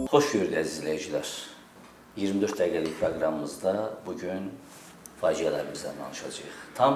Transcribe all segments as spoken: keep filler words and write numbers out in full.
Xoş gördük əziz izləyicilər. iyirmi dörd dəqiqəlik proqramımızda bugün faciələrimizdən danışacağıq. Tam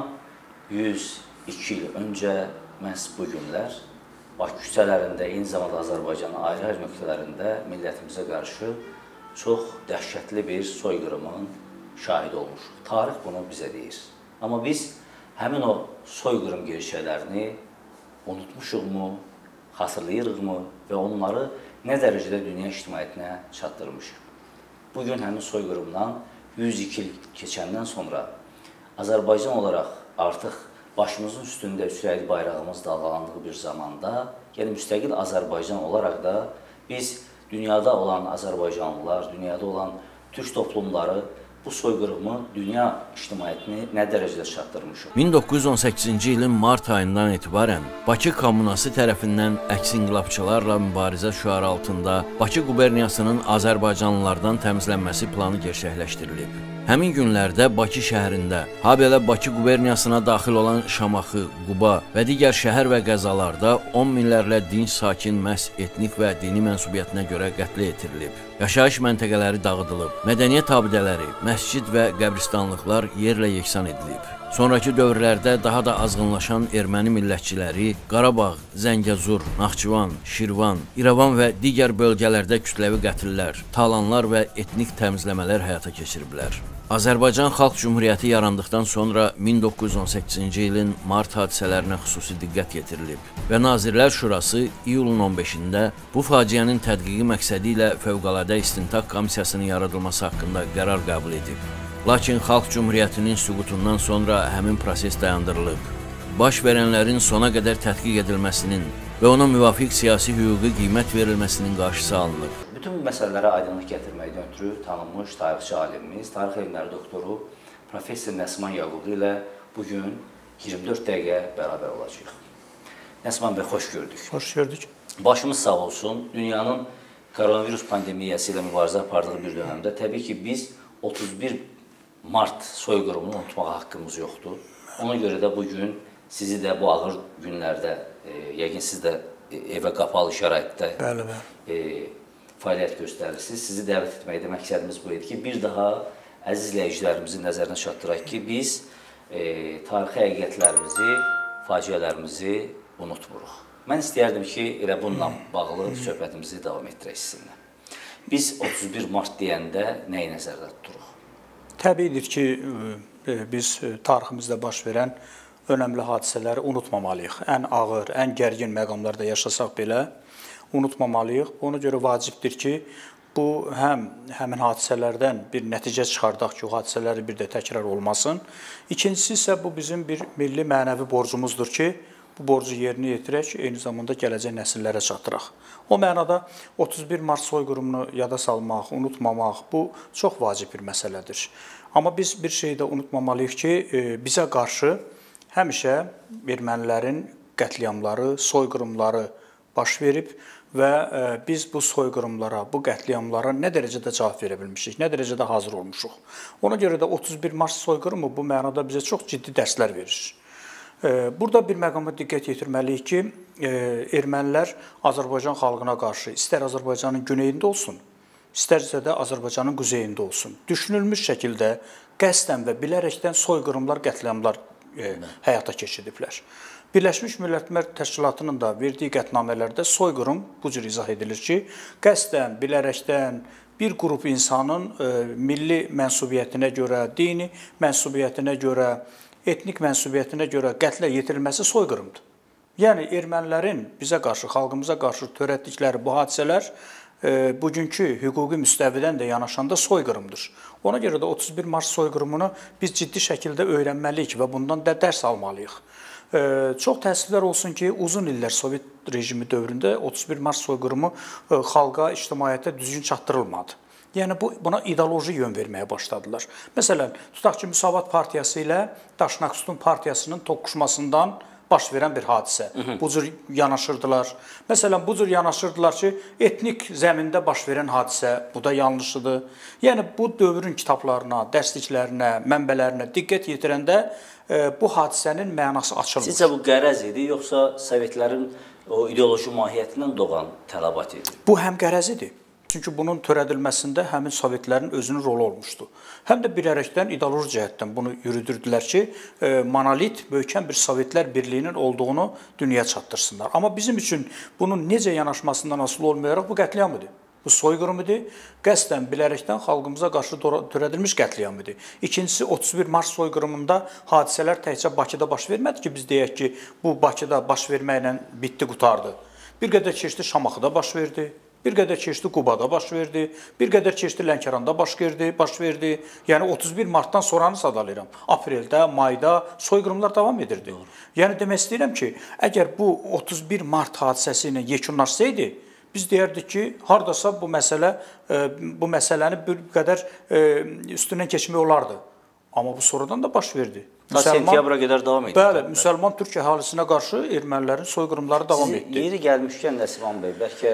yüz iki il öncə məhz bu günlər Bakı küçələrində, eyni zamanda Azərbaycanın ayrı-ayrı nöqtələrində millətimizə qarşı çox dəhşətli bir soyqırımın şahidi olmuşuq. Tarix bunu bizə deyir. Amma biz həmin o soyqırım gerçəklərini unutmuşuqmu, xatırlayırıqmı və onları nə dərəcədə dünya ictimaiyyətinə çatdırmışıq. Bugün həmin soyqırımdan yüz iki il keçəndən sonra Azərbaycan olaraq artıq başımızın üstündə Üsrəli bayrağımız dalğalandığı bir zamanda, yəni müstəqil Azərbaycan olaraq da biz dünyada olan Azərbaycanlılar, dünyada olan türk toplumları bu soyqırımı dünya ictimaiyyətini nə dərəcədə çatdırmışıq? min doqquz yüz on səkkizinci ilin mart ayından etibarən Bakı Kommunası tərəfindən əks inqilabçılarla mübarizə şüarı altında Bakı quberniyasının Azərbaycanlılardan təmizlənməsi planı gerçəkləşdirilib. Həmin günlərdə Bakı şəhərində, habelə Bakı quberniyasına daxil olan Şamaxı, Quba və digər şəhər və qəzalarda on minlərlə dinc sakin məhz etnik və dini mənsubiyyətinə görə qətlə yetirilib. Yaşayış məntəqələri dağıdılıb, mədəniyyət abidələri, məscid və qəbristanlıqlar yerlə yeksan edilib. Sonrakı dövrlərdə daha da azğınlaşan erməni millətçiləri Qarabağ, Zəngəzur, Naxçıvan, Şirvan, İrəvan və digər bölgələrdə kütləvi qətllər, talanlar və etnik təmizləmələr həyata keçiriblər. Azərbaycan Xalq Cümhuriyyəti yarandıqdan sonra min doqquz yüz on səkkizinci ilin mart hadisələrinə xüsusi diqqət yetirilib və Nazirlər Şurası iyulun on beşində bu faciənin tədqiqi məqsədi ilə Fövqəladə İstintaq Komissiyasının yaradılması haqqında qərar qəbul edib. Lakin Xalq Cümhuriyyətinin süqutundan sonra həmin proses dayandırılıb. Baş verənlərin sona qədər tədqiq edilməsinin və ona müvafiq siyasi hüquqi qiymət verilməsinin qarşısı alınıb. Bütün bu məsələlərə aydınlıq gətirməkdən ötürü tanınmış tarixçi alimimiz, tarix elmləri doktoru Professor Nəsman Yaqublu ilə bugün iyirmi dörd dəqiqə bərabər olacağıq. Nəsman bəy, xoş gördük. Xoş gördük. Başımız sağ olsun. Dünyanın koronavirus pandemiyası ilə mübarizə apardığı bir dönəmdə təbii ki, biz otuz bir mart soyqırımını unutmağa haqqımız yoxdur. Ona görə də bugün sizi də bu ağır günlərdə, e, yəqin siz də evə qapalı şəraitdə bəli, bəli. E, fəaliyyət göstərirsiniz. Sizi dəvət etməkdə məqsədimiz bu idi ki, bir daha əziz izləyicilərimizin nəzərinə çatdıraq ki, biz e, tarixi həqiqətlərimizi, faciələrimizi unutmuruq. Mən istəyərdim ki, elə bununla bağlı söhbətimizi davam etdirək sizinlə. Biz otuz bir mart deyəndə nəyi nəzərdə tuturuq? Təbiidir ki, biz tariximizdə baş verən önəmli hadisələri unutmamalıyıq. Ən ağır, ən gərgin məqamlarda yaşasaq belə unutmamalıyıq. Ona görə vacibdir ki, bu həm həmin hadisələrdən bir nəticə çıxardaq ki, o hadisələri bir də təkrar olmasın. İkincisi isə bu bizim bir milli mənəvi borcumuzdur ki, bu borcu yerinə yetirək, eyni zamanda gələcək nəsillərə çatdıraq. O mənada otuz bir mart soyqırımını yada salmaq, unutmamaq, bu çox vacib bir məsələdir. Amma biz bir şeyi də unutmamalıyıq ki, bizə qarşı həmişə ermənilərin qətliamları, soyqırımları baş verib və biz bu soyqırımlara, bu qətliamlara nə dərəcədə cavab verə bilmişik, nə dərəcədə hazır olmuşuq. Ona görə də otuz bir mart soyqırımı bu mənada bizə çox ciddi dərslər verir. Burada bir məqama diqqət yetirməliyik ki, ermənilər Azərbaycan xalqına qarşı istər Azərbaycanın güneyində olsun, istərsə də Azərbaycanın quzeyində olsun, düşünülmüş şəkildə qəsdən və bilərəkdən soyqırımlar, qətliamlar həyata keçirdiblər. Birləşmiş Millətlər Təşkilatının da verdiyi qətnamələrdə soyqırım bu cür izah edilir ki, qəsdən, bilərəkdən bir qrup insanın milli mənsubiyyətinə görə, dini mənsubiyyətinə görə, etnik mənsubiyyətinə görə qətlə yetirilməsi soyqırımdır. Yəni, ermənilərin bizə qarşı, xalqımıza qarşı törətdikləri bu hadisələr e, bugünkü hüquqi müstəvidən də yanaşanda soyqırımdır. Ona görə də otuz bir mart soyqırımını biz ciddi şəkildə öyrənməliyik və bundan da dərs almalıyıq. E, çox təəssüflər olsun ki, uzun illər Sovet rejimi dövründə otuz bir mart soyqırımı e, xalqa, ictimaiyyətə düzgün çatdırılmadı. Yəni, bu, buna ideoloji yön verməyə başladılar. Məsələn, tutaq ki, Müsavat Partiyası ilə Daşnaqsutun Partiyasının toqquşmasından baş verən bir hadisə. Bu cür yanaşırdılar. Məsələn, bu cür yanaşırdılar ki, etnik zəmində baş verən hadisə, bu da yanlışıdır. Yəni, bu dövrün kitablarına, dərsliklərinə, mənbələrinə diqqət yetirəndə e, bu hadisənin mənası açılmır. Sizcə bu qərəz idi, yoxsa Sovetlərin o ideoloji mahiyyətindən doğan tələbat idi? Bu həm qərəzidir. Çünki bunun törədilməsində həmin Sovetlərin özünün rolu olmuşdu. Həm də bilərəkdən ideoloji cəhətdən bunu yürüdürdülər ki, e, monolit, möhkəm bir Sovetlər Birliyinin olduğunu dünyaya çatdırsınlar. Amma bizim üçün bunun necə yanaşmasından asılı olmayaraq bu qətliam idi. Bu soyqırım idi, qəsdən bilərəkdən xalqımıza qarşı törədilmiş qətliam idi. İkincisi, otuz bir mart soyqırımında hadisələr təkcə Bakıda baş vermədi ki, biz deyək ki, bu Bakıda baş verməklə bitdi, qutardı. Bir qədər keçdi Şamaxıda baş verdi. Bir qədər keçdi Qubada baş verdi, bir qədər keçdi Lənkəranda baş verdi, baş verdi. Yəni otuz bir martdan sonranı sadalayıram. Apreldə, mayda soyqırımlar davam edirdi. Doğru. Yəni demək istəyirəm ki, əgər bu otuz bir mart hadisəsi ilə yekunlaşsaydı, biz deyərdik ki, hardasa bu məsələ bu məsələni bir qədər üstündən keçmək olardı. Amma bu sonradan da baş verdi. Ta sentyabra qədər davam edir. Bəli, müsəlman Türk əhalisinə qarşı ermənilərin soyqırımları davam etdi. Yeri gəlmişkən Nəsiban bəy, bəlkə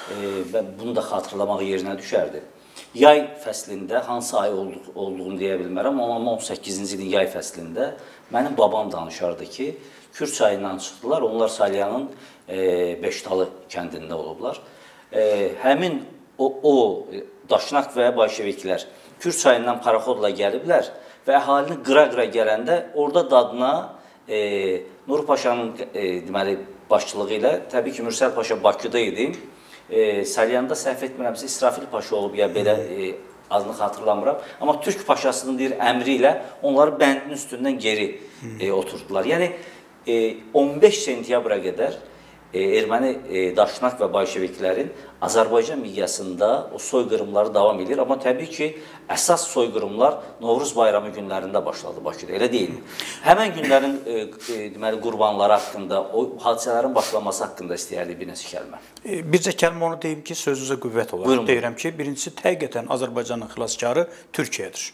e, bunu da xatırlamaq yerinə düşərdi. Yay fəslində, hansı ay oldu, olduğunu deyə bilmərəm, amma on səkkizinci ilin yay fəslində mənim babam danışardı ki, Kür çayından çıxdılar, onlar Salyanın e, Beşdalı kəndində olublar. E, həmin o, o Daşnak və Bolşeviklər Kür çayından paraxodla gəliblər və əhalini qıra-qıra gələndə orada dadına e, Nur Paşanın e, deməli, başçılığı ilə, təbii ki, Mürsəl Paşa Bakıda idi. E, Salyanda səhv etmirəmsə İsrafil Paşa olub, ya belə e, adını xatırlamıram. Amma Türk Paşasının deyir, əmri ilə onları bəndin üstündən geri e, oturtdular. Yəni, e, on beş sentyabra qədər e, erməni e, Daşnak və Bolşeviklərin Azərbaycan miqyasında o soyqırımları davam edir. Amma təbii ki, əsas soyqırımlar Novruz bayramı günlərində başladı Bakıda, elə deyil. Həmən günlərin e, e, deməli, qurbanları haqqında, o hadisələrin başlaması haqqında istəyərdik bir neçə kəlmə. E, bircə kəlmə onu deyim ki, sözünüzə qüvvət olaraq Buyurun. deyirəm ki, birincisi həqiqətən Azərbaycanın xilaskarı Türkiyədir.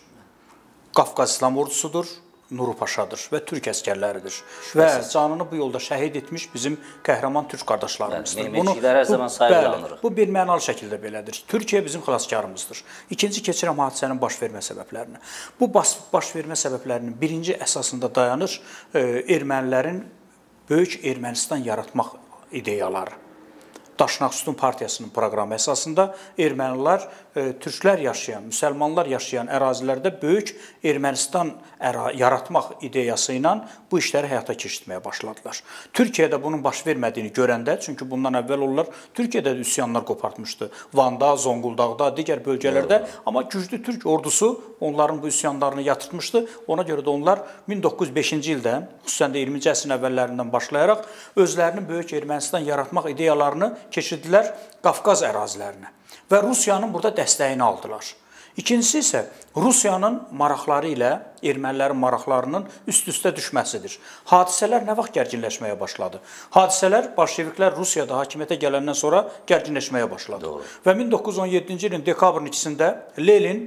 Qafqaz İslam ordusudur. Nuru Paşadır və Türk əskərləridir. Və canını bu yolda şəhid etmiş bizim qəhrəman Türk qardaşlarımızdır. Mehmetçilər hər zaman sayıqlanırıq. Bu bir mənalı şəkildə belədir. Türkiyə bizim xilaskarımızdır. İkinci keçirəm hadisənin baş vermə səbəblərini. Bu baş, baş vermə səbəblərinin birinci əsasında dayanır e, ermənilərin böyük Ermənistan yaratmaq ideyaları. Daşnak Sütun Partiyasının proqramı əsasında ermənilər, e, türklər yaşayan, müsəlmanlar yaşayan ərazilərdə böyük Ermənistan əra yaratmaq ideyası ilə bu işləri həyata keçirtməyə başladılar. Türkiyədə bunun baş vermədiyini görəndə, çünki bundan əvvəl onlar Türkiyədə də üsyanlar qopartmışdı. Van'da, Zonguldaqda, digər bölgələrdə, amma güclü Türk ordusu onların bu üsyanlarını yatırtmışdı. Ona görə də onlar min doqquz yüz beşinci ildən, xüsusən də iyirminci əsrin əvvəllərindən başlayaraq özlərinin böyük Ermənistan yaratmaq ideyalarını keçirdilər Qafqaz ərazilərinə və Rusiyanın burada dəstəyini aldılar. İkincisi isə Rusiyanın maraqları ilə ermənilərin maraqlarının üst-üstə düşməsidir. Hadisələr nə vaxt gərginləşməyə başladı? Hadisələr Bolşeviklər Rusiyada hakimiyyətə gələndən sonra gərginləşməyə başladı. Doğru. Və min doqquz yüz on yeddinci ilin dekabrın ikisində Lenin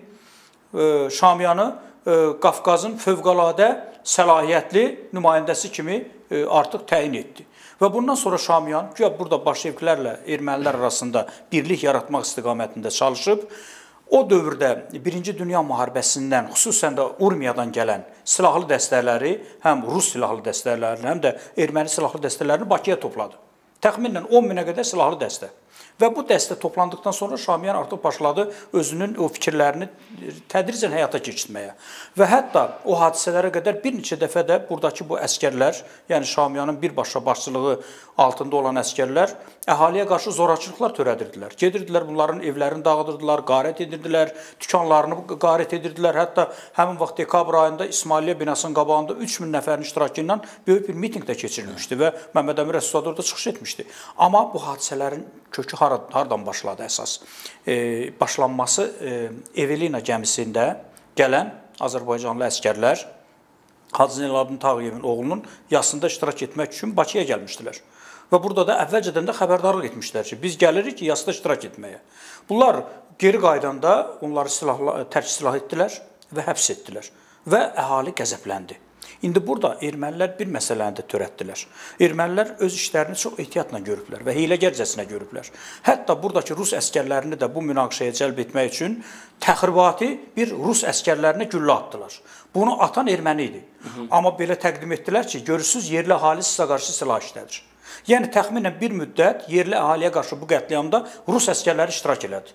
e, Şamyanı e, Qafqazın fövqəladə səlahiyyətli nümayəndəsi kimi e, artıq təyin etdi. Və bundan sonra Şamyan, güya burada bolşeviklərlə ermənilər arasında birlik yaratmaq istiqamətində çalışıb, o dövrdə Birinci Dünya müharibəsindən, xüsusən də Urmiyadan gələn silahlı dəstələri, həm Rus silahlı dəstələrini, həm də erməni silahlı dəstələrini Bakıya topladı. Təxminən on minə qədər silahlı dəstə. Və bu dəstə toplandıqdan sonra Şamyan artıq başladı özünün o fikirlərini tədricən həyata keçirməyə. Və hətta o hadisələrə qədər bir neçə dəfə də buradakı bu əskərlər, yəni Şamyanın birbaşa başçılığı altında olan əskərlər əhaliyə qarşı zorakılıqlar törədirdilər. Gedirdilər, bunların evlərini dağıdırdılar, qarət edirdilər, dükanlarını qarət edirdilər. Hətta həmin vaxt dekabr ayında İsmailiyyə binasının qabağında üç min nəfərin iştirakı ilə böyük bir mitinq də keçirilmişdi və Məmməd Əmin Rəsulzadə orada çıxış etmişdi. Amma bu hadisələrin kökü hardan başladı əsas? E, başlanması e, Evelina gəmisində gələn Azərbaycanlı əskərlər Hacı Zeynalabdin Tağıyevin oğlunun yasında iştirak etmək üçün Bakıya gəlmişdilər. Və burada da əvvəlcədən də xəbərdarlıq etmişlər ki, biz gəlirik ki, yasda iştirak etməyə. Bunlar geri qaydanda onları silahla, tərk silah etdilər və həbs etdilər. Və əhali qəzəbləndi. İndi burada ermənilər bir məsələni də törətdilər. Ermənilər öz işlərini çox ehtiyatla görüblər və hiyləgərcəsinə görüblər. Hətta buradakı Rus əskərlərini də bu münaqişəyə cəlb etmək üçün təxribati bir Rus əskərlərinə güllə atdılar. Bunu atan erməni idi. Hı-hı. Amma belə təqdim etdilər ki, görürsünüz, yerli əhali sizə qarşı silah işlədir. Yəni, təxminən bir müddət yerli əhaliyə qarşı bu qətliamda Rus əskərləri iştirak elədi.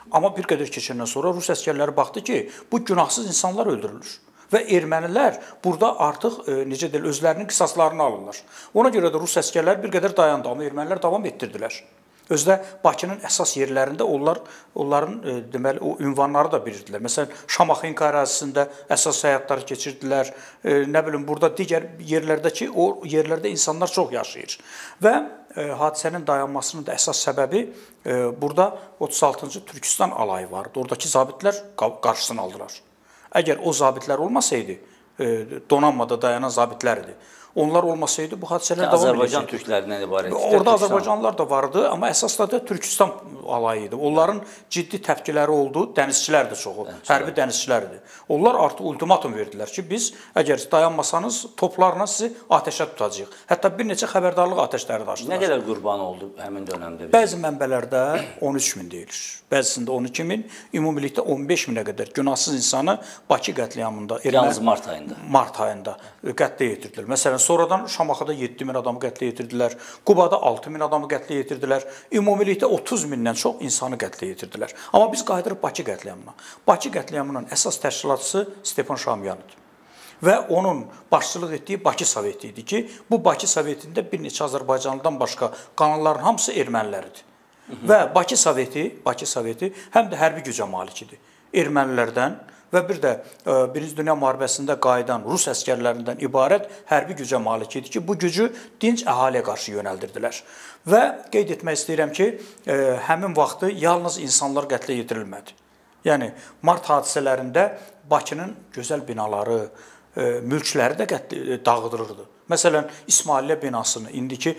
Amma bir qədər keçəndən sonra Rus əsgərləri baxdı ki, bu günahsız insanlar öldürülür. Və ermənilər burada artıq e, necə deyil, özlərinin qisaslarını alırlar. Ona görə də Rus əsgərləri bir qədər dayandı, amma ermənilər davam etdirdilər. Özdə Bakının əsas yerlərində onlar, onların e, deməli, o ünvanları da bilirdilər. Məsələn, Şamaxınka ərazisində əsas həyatları keçirdilər. E, nə bilim, burada digər yerlərdəki, o yerlərdə insanlar çox yaşayır. Və e, hadisənin dayanmasının da əsas səbəbi e, burada otuz altıncı Türkistan alayı vardı. Oradakı zabitlər qarşısını aldılar. Əgər o zabitlər olmasaydı, e, donanmada dayanan zabitlər idi. Onlar olmasaydı bu hadisələr davam edəcəkdi. Azərbaycan türklərindən ibarət. Orada Azərbaycanlılar da vardı, amma əsasda da Türkistan alayı idi. Onların ciddi təpkiləri oldu, dənizçilər də çoxu, hərbi dənizçilər idi. Onlar artıq ultimatum verdilər ki, biz əgər dayanmasanız toplarla sizi atəşə tutacağıq. Hətta bir neçə xəbərdarlıq atəşləri də açdılar. Nə qədər qurban oldu həmin dönəmdə? Bəzi mənbələrdə on üç min deyilir. Bəzisində on iki min, ümumilikdə on beş minə qədər günahsız insanı Bakı qətliamında, yalnız mart ayında. Mart ayında qətlə yetirdilər. Məsələn, sonradan Şamaxıda yeddi min adamı qətlə yetirdilər, Qubada altı min adamı qətlə yetirdilər, ümumilikdə otuz mindən çox insanı qətlə yetirdilər. Amma biz qayıdırıq Bakı qətliamına. Bakı qətliamının əsas təşkilatçısı Stepan Şamyanıdır. Və onun başçılıq etdiyi Bakı Soveti idi ki, bu Bakı Sovetində bir neçə Azərbaycanlıdan başqa qalanların hamısı erməniləridir. Və Bakı Soveti, Bakı Soveti həm də hərbi gücə malik idi. Ermənilərdən və bir də Birinci Dünya müharibəsində qayıdan Rus əsgərlərindən ibarət hərbi gücə malik idi ki, bu gücü dinc əhaliyə qarşı yönəldirdilər. Və qeyd etmək istəyirəm ki, həmin vaxtı yalnız insanlar qətlə yetirilmədi. Yəni, mart hadisələrində Bakının gözəl binaları, mülkləri də dağıdılırdı. Məsələn, İsmailiyyə binasını, indiki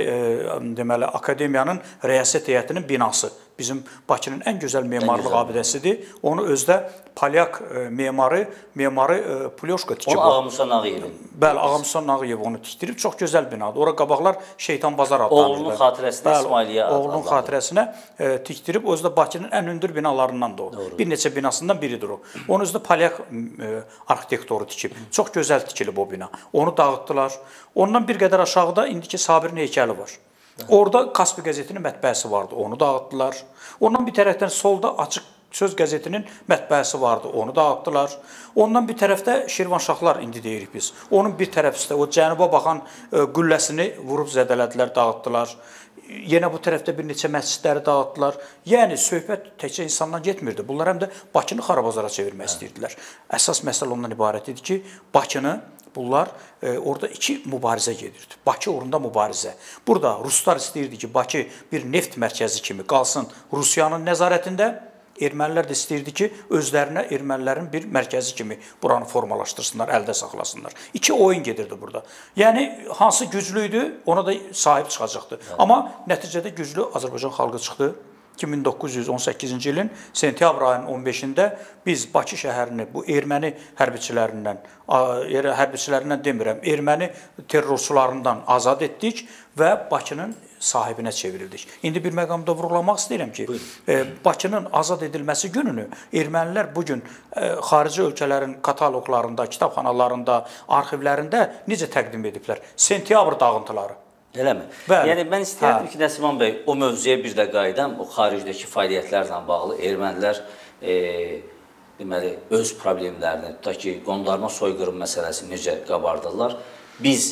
deməli, akademiyanın rəyasət heyətinin binası, bizim Bakının ən gözəl memarlıq abidəsidir. Onu özdə Polyak memarı, memarı Pulyoşka tikib. Onu Ağamusa Nağıyevin. Bəli, Ağamusa Nağıyev onu tikdirib. Çox gözəl binadır. Ora qabaqlar Şeytan Bazar adlanır. Oğlunun xatirəsinə İsmailiyyə adlanır. Oğlunun xatirəsinə tikdirib. Özdə Bakının ən hündür binalarından da o. Doğru. Bir neçə binasından biridir o. Onu özdə Polyak arxitektoru tikib. Çox gözəl tikilib o bina. Onu dağıtdılar. Ondan bir qədər aşağıda indiki Sabirin heykəli var. Orada Kaspi qəzetinin mətbəəsi vardı, onu dağıtdılar. Ondan bir tərəfdən solda Açıq Söz qəzetinin mətbəəsi vardı, onu dağıtdılar. Ondan bir tərəfdə Şirvanşahlar indi deyirik biz. Onun bir tərəfdə o cənuba baxan qülləsini vurub zədələdilər, dağıtdılar. Yenə bu tərəfdə bir neçə məscidləri dağıtdılar. Yəni, söhbət təkcə insandan getmirdi. Bunlar həm də Bakını xarabazara çevirmək istəyirdilər. Əsas məsələ ondan ibarət idi ki, Bakını bunlar e, orada iki mübarizə gedirdi. Bakı uğrunda mübarizə. Burada Ruslar istəyirdi ki, Bakı bir neft mərkəzi kimi qalsın Rusiyanın nəzarətində. Ermənilər də istəyirdi ki, özlərinə ermənilərin bir mərkəzi kimi buranı formalaşdırsınlar, əldə saxlasınlar. İki oyun gedirdi burada. Yəni, hansı güclüydü, ona da sahib çıxacaqdı. Evet. Amma nəticədə güclü Azərbaycan xalqı çıxdı. iki min doqquz yüz on səkkizinci ilin sentyabr ayının on beşində biz Bakı şəhərini bu erməni hərbiçilərindən, hərbiçilərindən demirəm, erməni terrorçularından azad etdik və Bakının sahibinə çevrildik. İndi bir məqamda vurğulamaq istəyirəm ki, e, Bakının azad edilməsi gününü ermənilər bugün e, xarici ölkələrin kataloqlarında, kitabxanalarında, arxivlərində necə təqdim ediblər? Sentyabr dağıntıları. Eləmi? Bəli. Yəni, mən istəyərdim ki, Nəsiman bəy, o mövzuya bir də qayıdam, o xaricdəki fəaliyyətlərlə bağlı ermənilər e, deməli, öz problemlərini, tutaq ki, qondarma soyqırım məsələsini necə qabardırlar. Biz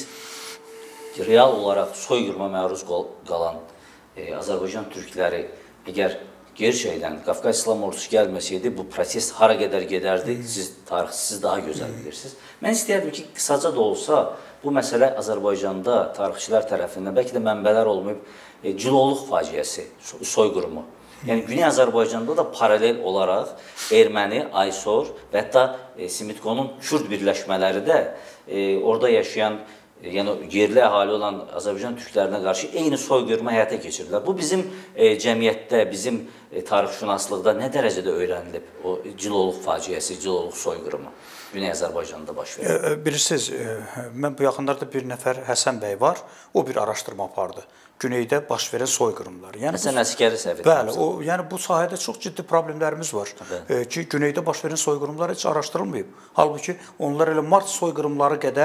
real olaraq soyqırıma məruz qalan e, Azərbaycan türkləri əgər gerçəkdən Qafqaz İslam Ordusu gəlməsəydi, bu proses hara qədər gedərdi, siz tarixsiz daha gözəl bilirsiniz. Mən istəyərdim ki, qısaca da olsa, bu məsələ Azərbaycanda tarixçilər tərəfindən, bəlkə də mənbələr olmayıb, e, Ciloluq faciəsi, soyqırımı. Yəni, Güney Azərbaycanda da paralel olaraq erməni, Aysor və hətta e, Simitkonun Kürd birləşmələri də e, orada yaşayan, e, yəni yerli əhali olan Azərbaycan türklərinə qarşı eyni soyqırımı həyata keçirdilər. Bu bizim e, cəmiyyətdə, bizim e, tarixşünaslıqda nə dərəcədə öyrənilib o Ciloluq faciəsi, Ciloluq soyqırımı? Güney Azərbaycanda baş verir. Bilirsiniz, mən bu yaxınlarda bir nəfər Həsən bəy var, o bir araşdırma apardı. Güneydə baş verən soyqırımlar. Yəni, Həsən Əskəri səhv bəli, o, yəni bu sahədə çox ciddi problemlərimiz var e, ki, Güneydə baş verən soyqırımlar heç araşdırılmayıb. Halbuki onlar elə mart soyqırımları qədər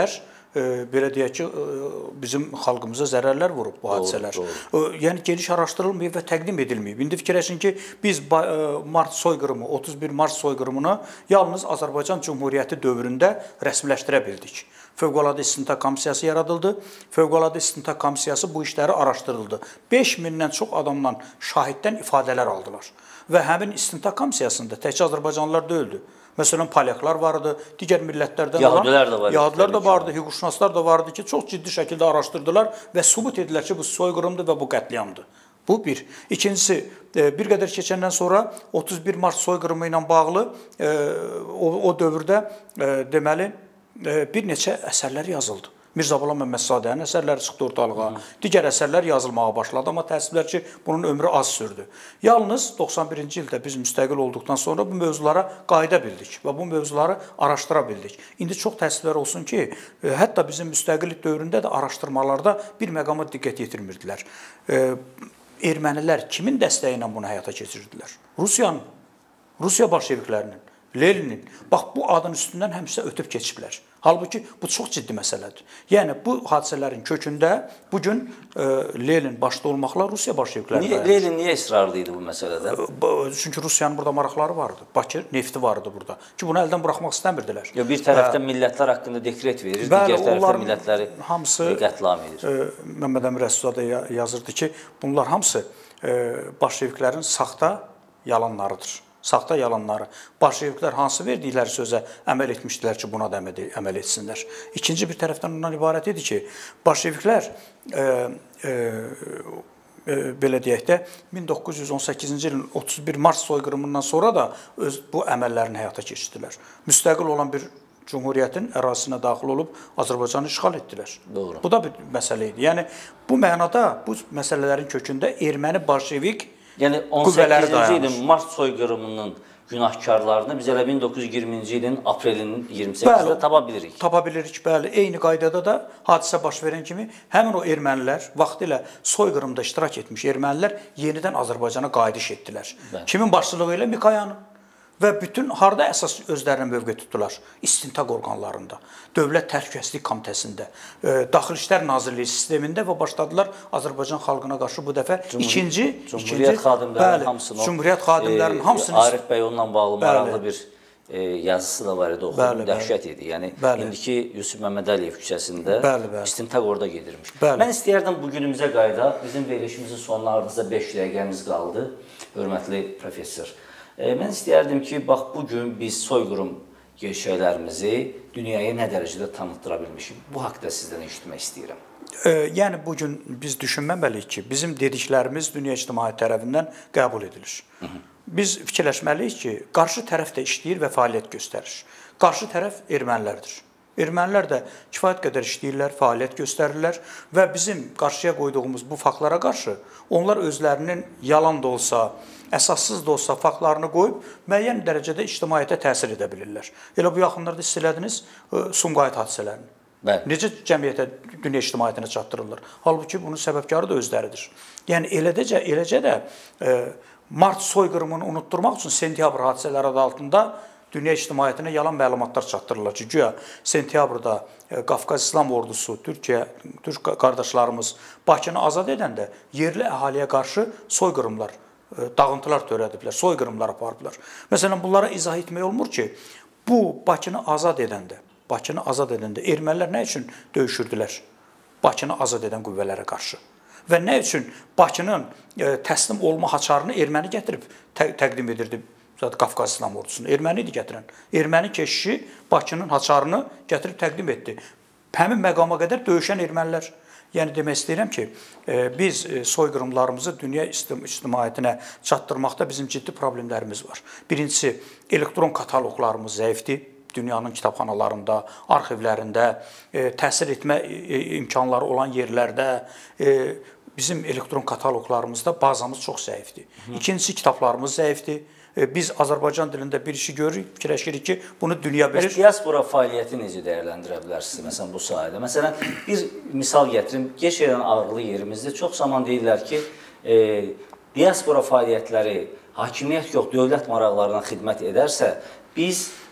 e, belə deyək ki, e, bizim xalqımıza zərərlər vurub bu hadisələr. Doğru, doğru. Yəni geniş araşdırılmayıb və təqdim edilməyib. İndi fikirləşin ki, biz mart soyqırımı, otuz bir mart soyqırımını yalnız Azərbaycan Cümhuriyyəti dövründə rəsmiləşdirə bildik. Fövqəladə İstintaq Komissiyası yaradıldı. Fövqəladə İstintaq Komissiyası bu işləri araşdırıldı. beş mindən çox adamdan şahiddən ifadələr aldılar. Və həmin İstintaq Komissiyasında təkcə Azərbaycanlılar deyildi. Məsələn, polyaklar vardı, digər millətlərdən Yahudilər də vardı. Yahudilər də vardı, hüquqşünaslar da vardı ki, çox ciddi şəkildə araşdırdılar və sübut edilər ki, bu soyqırımdır və bu qətliamdır. Bu bir. İkincisi, bir qədər keçəndən sonra otuz bir mart soyqırımı ilə bağlı o, o dövrdə deməli bir neçə əsərlər yazıldı. Mirzə Bala Məmmədzadənin əsərləri çıxdı ortalığa, digər əsərlər yazılmağa başladı, amma təəssüflər ki, bunun ömrü az sürdü. Yalnız doxsan birinci ildə biz müstəqil olduqdan sonra bu mövzulara qayıda bildik və bu mövzuları araşdıra bildik. İndi çox təəssüflər olsun ki, hətta bizim müstəqillik dövründə də araşdırmalarda bir məqama diqqət yetirmirdilər. Ermənilər kimin dəstəyi ilə bunu həyata keçirdilər? Rusiyanın, Rusiya bolşeviklərinin, Leninin. Bax, bu adın üstündən həmişə ötüb keçiblər. Halbuki bu çox ciddi məsələdir. Yəni, bu hadisələrin kökündə bugün e, Lenin başda olmaqla Rusiya bolşevikləri dayanır. Lenin niyə israrlıydı bu məsələdə? Çünki Rusiyanın burada maraqları vardı. Bakı nefti vardı burada. Ki, bunu əldən buraxmaq istəmirdilər. Yo, bir tərəfdən millətlər haqqında dekret verir, digər tərəfdən millətləri hamısı, qətlam edir. E, Məmməd Əmir Rəsulzadə yazırdı ki, bunlar hamısı e, bolşeviklərin saxta yalanlarıdır. Saxta yalanları. Bolşeviklər hansı verdikləri sözə əməl etmişdilər ki, buna da əməl etsinlər. İkinci bir tərəfdən ondan ibarət idi ki, bolşeviklər e, e, e, belə deyək də min doqquz yüz on səkkizinci ilin otuz bir mart soyqırımından sonra da öz bu əməllərini həyata keçirdilər. Müstəqil olan bir Cümhuriyyətin ərazisinə daxil olub Azərbaycanı işğal etdilər. Doğru. Bu da bir məsələ idi. Yəni, bu mənada bu məsələlərin kökündə erməni bolşevik Yəni on səkkizinci ilin mart soyqırımının günahkarlarını biz elə min doqquz yüz iyirminci ilin aprelinin iyirmi səkkizində tapa bilirik. Tapa bilirik, bəli. Eyni qaydada da hadisə baş verən kimi həmin o ermənilər, vaxtilə soyqırımda iştirak etmiş ermənilər yenidən Azərbaycana qayıdış etdilər. Bəli. Kimin başçılığı ilə? Mikayanın. Və bütün harda əsas özlərinə mövqe tutdular? İstintaq orqanlarında, Dövlət Təhlükəsizlik Komitəsində, Daxili İşlər Nazirliyi sistemində və başladılar Azərbaycan xalqına qarşı bu dəfə ikinci, Cümhuriyyət xadimlərinin hamısını, Cümhuriyyət xadimlərinin hamısını, Arif bəy onunla bağlı maraqlı bir yazısı da var idi, oxudum, dəhşət idi. Yəni, indiki Yusuf Məmmədəliyev küçəsində istintaq orada gedirmiş. Mən istəyərdim bugünümüzə qayda, bizim verilişimizin sonlarımızda beş dəqiqəmiz qaldı, hörmətli professor. Mən istəyərdim ki, bax, bugün biz soyqırım şeylərimizi dünyaya nə dərəcədə tanıtdıra bilmişik. Bu haqda sizdən eşitmək istəyirəm. Yəni, bugün biz düşünməməliyik ki, bizim dediklərimiz dünya ictimaiyyəti tərəfindən qəbul edilir. Hı -hı. Biz fikirləşməliyik ki, qarşı tərəf də işləyir və fəaliyyət göstərir. Qarşı tərəf ermənilərdir. Ermənilər də kifayət qədər işləyirlər, fəaliyyət göstərirlər və bizim qarşıya qoyduğumuz bu faktlara qarşı onlar özlərinin yalan da olsa, əsassız da olsa faktlarını qoyub müəyyən dərəcədə ictimaiyyətə təsir edə bilirlər. Elə bu yaxınlarda hiss elədiniz Sumqayıt hadisələrini. Bəli. Necə cəmiyyətə, dünya ictimaiyyətinə çatdırırlar. Halbuki bunun səbəbkarı da özləridir. Yəni eləcə, eləcə də e, mart soyqırımını unutturmaq üçün sentyabr hadisələri adı altında dünya ictimaiyyətinə yalan məlumatlar çatdırırlar ki, güya sentyabrda e, Qafqaz İslam Ordusu, Türkiyə, Türk qardaşlarımız Bakını azad edəndə yerli əhaliyə qarşı soyqırımlar, dağıntılar törədiblər, soyqırımlar aparıblar. Məsələn, bunlara izah etmək olmur ki, bu Bakını azad edəndə, Bakını azad edəndə ermənilər nə üçün döyüşürdülər? Bakını azad edən qüvvələrə qarşı. Və nə üçün Bakının e, təslim olma haçarını erməni gətirib tə təqdim edirdi Qafqaz İslam Ordusunu? Erməni idi gətirən. Erməni keşişi Bakının haçarını gətirib təqdim etdi. Həmin məqama qədər döyüşən ermənilər. Yəni demək istəyirəm ki, biz soyqırımlarımızı dünya ictimaiyyətinə çatdırmaqda bizim ciddi problemlərimiz var. Birincisi, elektron kataloqlarımız zəifdir. Dünyanın kitabxanalarında, arxivlərində, təsir etmə imkanları olan yerlərdə bizim elektron kataloqlarımızda bazamız çox zəifdir. İkincisi, kitablarımız zəifdir. Biz Azərbaycan dilində bir işi görürük, fikirləşirik ki, bunu dünya bilir. Diaspora fəaliyyəti necə dəyərləndirə bilərsiniz, məsələn, bu sahədə? Məsələn, bir misal gətirim, Geçərən ağırlı yerimizdə çox zaman deyirlər ki, e, diaspora fəaliyyətləri hakimiyyət yox, dövlət maraqlarına xidmət edərsə, biz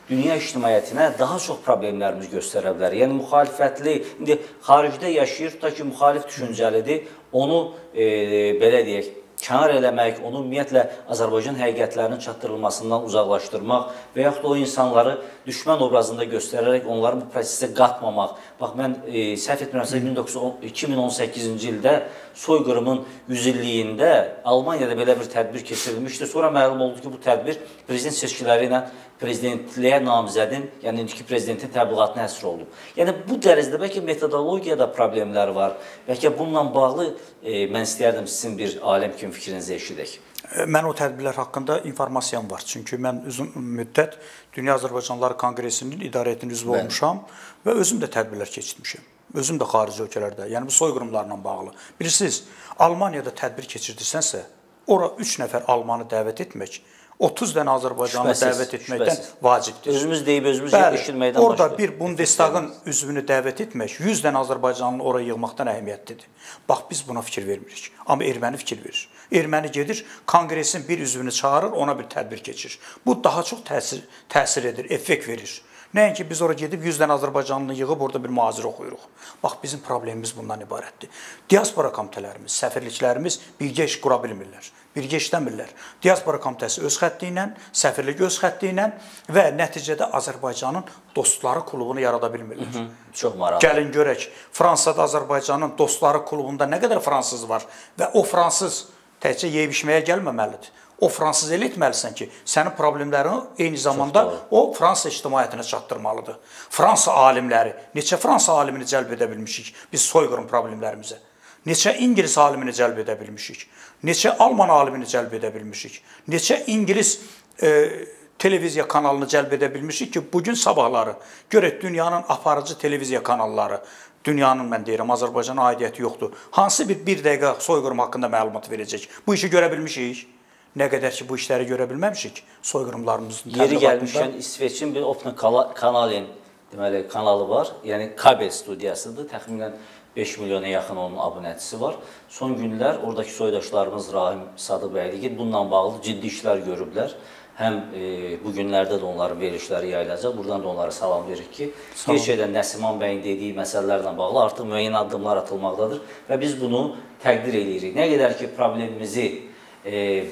dünya ictimaiyyətinə daha çox problemlərimiz göstərə bilər. Yəni, müxalifətli, indi xaricdə yaşayır, tutaq ki, müxalif düşüncəlidir, onu e, belə deyək, kənar eləmək, onu ümumiyyətlə Azərbaycan həqiqətlərinin çatdırılmasından uzaqlaşdırmaq və yaxud da o insanları düşmən obrazında göstərərək onları bu prosesə qatmamaq. Bax, mən e, səhv etmirəmsə, iki min on səkkizinci ildə soyqırımın yüz illiyində Almaniyada belə bir tədbir keçirilmişdi. Sonra məlum oldu ki, bu tədbir prezident seçkiləri ilə prezidentliyə namizədin, yəni indiki prezidentin təbliğatına həsr oldu. Yəni, bu dərəcədə bəlkə metodologiyada problemlər var. Bəlkə bununla bağlı e, mən istəyərdim sizin bir aləm kimi fikrinizi eşidək. Mən o tədbirlər haqqında informasiyam var. Çünki mən uzun müddət Dünya Azərbaycanlıları Konqresinin idarəetinin üzvü olmuşam və özüm də tədbirlər keçirmişəm. Özüm də xarici ölkələrdə, yəni bu soyqırımlarla bağlı. Bilirsiniz, Almaniyada tədbir keçirdirsənsə, ora üç nəfər Almanı dəvət etmək, otuz dənə Azərbaycanlı dəvət etməkdən vacibdir. Özümüz deyib, özümüz eşitməkdən başlayır. Orada bir Bundestagın üzvünü dəvət etmək, yüz dənə Azərbaycanlı oraya yığmaqdan əhəmiyyətlidir. Bax, biz buna fikir vermirik. Amma erməni fikir verir. Erməni gedir, Konqresin bir üzvünü çağırır, ona bir tədbir keçir. Bu daha çox təsir, təsir edir, effekt verir. Nəinki biz oraya gedib yüz dənə Azərbaycanlı yığıb orada bir mühazirə oxuyuruq. Bax, bizim problemimiz bundan ibarətdir. Diaspora komitələrimiz, səfirliklərimiz birgə iş qura bilmirlər, birgə işləmirlər. Diaspora komitəsi öz xətti ilə, səfirlik öz xətti ilə və nəticədə Azərbaycanın dostları klubunu yarada bilmirlər. Hı -hı, çox maraqlı. Gəlin görək, Fransada Azərbaycanın dostları klubunda nə qədər fransız var və o fransız təkcə yeyib içməyə gəlməməlidir. O fransız elə etməlisən ki, sənin problemlərini eyni zamanda o Fransa ictimaiyyətinə çatdırmalıdır. Fransa alimləri, neçə Fransa alimini cəlb edə bilmişik biz soyqırım problemlərimizə? Neçə İngilis alimini cəlb edə bilmişik? Neçə Alman alimini cəlb edə bilmişik? Neçə İngilis e, televiziya kanalını cəlb edə bilmişik ki, bugün sabahları görək dünyanın aparıcı televiziya kanalları, dünyanın, mən deyirəm, Azərbaycana aidiyyəti yoxdur. Hansı bir bir dəqiqə soyqırım haqqında məlumat verəcək? Bu işi görə bilmişik. Nə qədər ki, bu işləri görə bilməmişik, soyqırımlarımızın təbliğatında. Yeri gəlmişkən, İsveçin bir Opna Kanalin deməli, kanalı var. Yəni, kabel studiyasıdır. Təxminən beş milyona yaxın onun abunətçisi var. Son günlər oradakı soydaşlarımız Rahim Sadıbəyli bununla bağlı ciddi işlər görüblər. Həm e, bu günlərdə də onların verilişləri yayılacaq. Buradan da onlara salam veririk ki, gerçəkdən Nəsiman bəyin dediyi məsələlərlə bağlı artıq müəyyən addımlar atılmaqdadır və biz bunu təqdir edirik. Nə qədər ki, problemimizi e,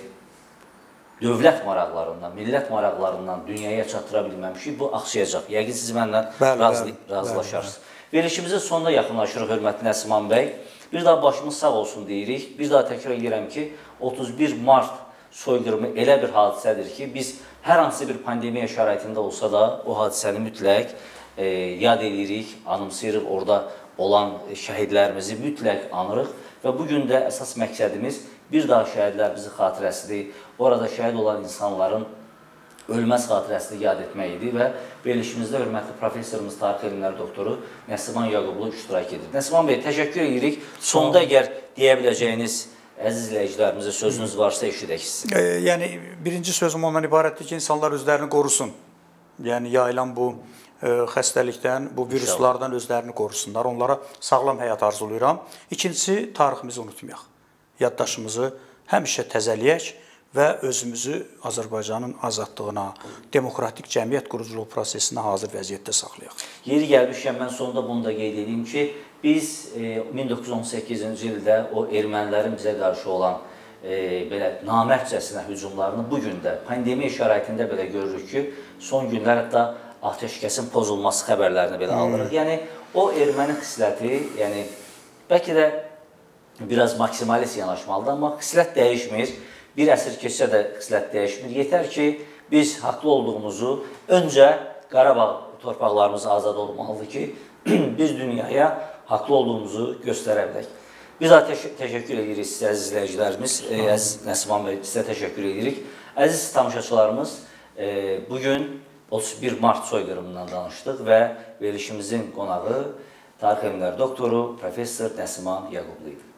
dövlət maraqlarından, millət maraqlarından dünyaya çatdıra bilməmişik, bu axsayacaq. Yəqin siz mənlə razı, razılaşarsınız. Verilişimizin sonuna yaxınlaşırıq, hörmətli Nəsiman bəy. Bir daha başımız sağ olsun deyirik. Bir daha təkrar edirəm ki, otuz bir mart soyqırımı elə bir hadisədir ki, biz hər hansı bir pandemiya şəraitində olsa da o hadisəni mütləq e, yad edirik, anımsayırıq, orada olan şəhidlərimizi mütləq anırıq və bugün də əsas məqsədimiz bir daha şəhidlərimizi xatirəsidir, orada şəhid olan insanların ölməz xatirəsini yad etmək idi və verilişimizdə hörmətli professorumuz, tarix elmləri doktoru Nəsiman Yaqublu iştirak edir. Nəsiman bəy, təşəkkür edirik. Sonda əgər deyə biləcəyiniz əziz izləyicilərimizə sözünüz varsa eşidək sizi. E, yəni, birinci sözüm ondan ibarətdir ki, insanlar özlərini qorusun. Yəni, yayılan bu e, xəstəlikdən, bu viruslardan özlərini qorusunlar. Onlara sağlam həyat arzulayıram. İkincisi, tariximizi unutmayaq. Yaddaşımızı həmişə təzəliyək və özümüzü Azərbaycanın azadlığına, demokratik cəmiyyət quruculuq prosesinə hazır vəziyyətdə saxlayaq. Yeri gəlmişkən, mən sonunda bunu da qeyd edeyim ki, biz e, min doqquz yüz on səkkizinci ildə o ermənilərin bizə qarşı olan e, belə namərtcəsinə hücumlarını bugün də pandemiya şəraitində belə görürük ki, son günlər hətta atəşkəsin pozulması xəbərlərini belə alırıq. Hmm. Yəni, o erməni xisləti, yəni, bəlkə də biraz maksimalist yanaşmalıdır, amma xislət dəyişmir. Bir əsr keçsə də xislət dəyişmir. Yetər ki, biz haqlı olduğumuzu, öncə Qarabağ torpaqlarımız azad olmalıdır ki, biz dünyaya haqlı olduğumuzu göstərə bilək. Biz təşəkkür edirik sizə, əziz izləyicilərimiz, əziz Nəsiman bəy, sizə təşəkkür edirik. Əziz tamaşaçılarımız, bugün otuz bir mart soyqırımından danışdıq və verilişimizin qonağı tarix elmləri doktoru, professor Nəsiman Yaqublu idi.